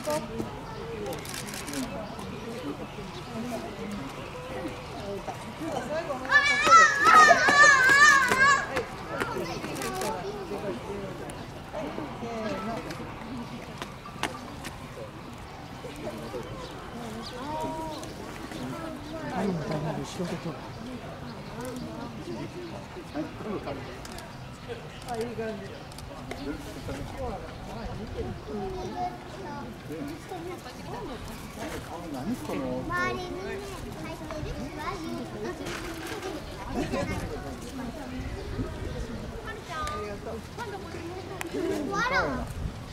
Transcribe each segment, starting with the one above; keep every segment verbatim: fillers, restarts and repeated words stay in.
あ、いい感じ。周りにね、入ってるわら。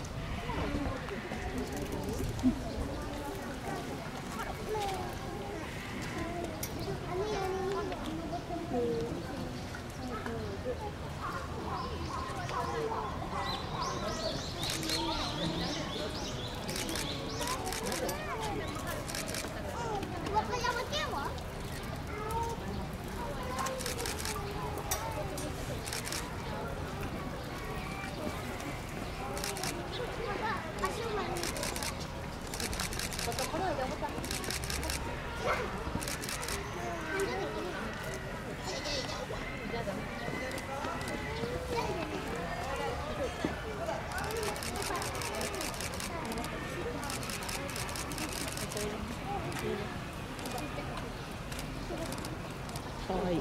かわいい。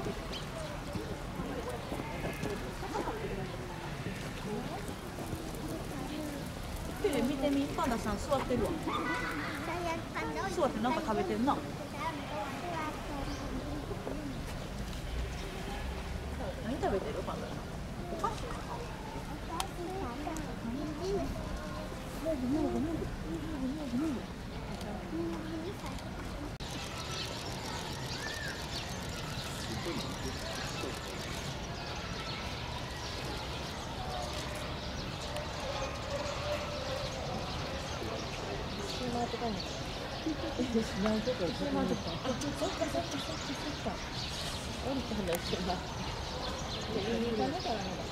手見てみ、パンダさん座ってるわ。座ってなんか食べてるな。何食べてるパンダさん。お菓子かな。なんとか、そっかそっかそっかそっか。降りたんだしな。いいかなからな。